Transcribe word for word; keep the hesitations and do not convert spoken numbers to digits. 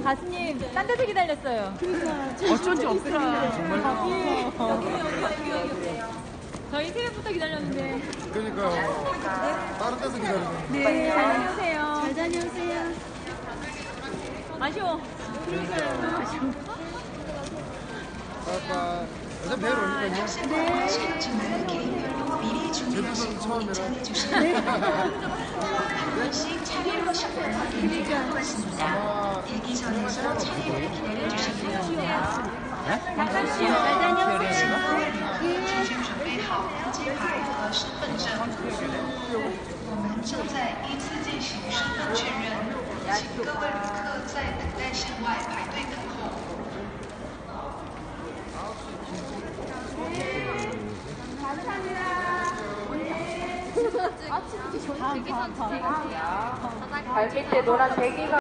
가수님 딴 데서 기다렸어요. 그러니까 어쩐지 없더라. 정말. 여기 여기 여기 여기. 저희 새벽부터 기다렸는데. 그러니까요. 다른 데서 기다리는. 네. 잘 다녀오세요. 잘 다녀오세요. 아쉬워. 그러니까요. 아쉬워. 아까 어차피 내일 오니까요. 네. 제주도는 처음이라. 네. 아마 대기전에서 차례를 기다려주시면 됩니다. 잠깐만요. 잘 다녀오세요. 请准备好登机牌和身份证。我们正在依次进行身份确认，请各位旅客在等待线外排队等候。 감사합니다. 발밑에 노란 대기가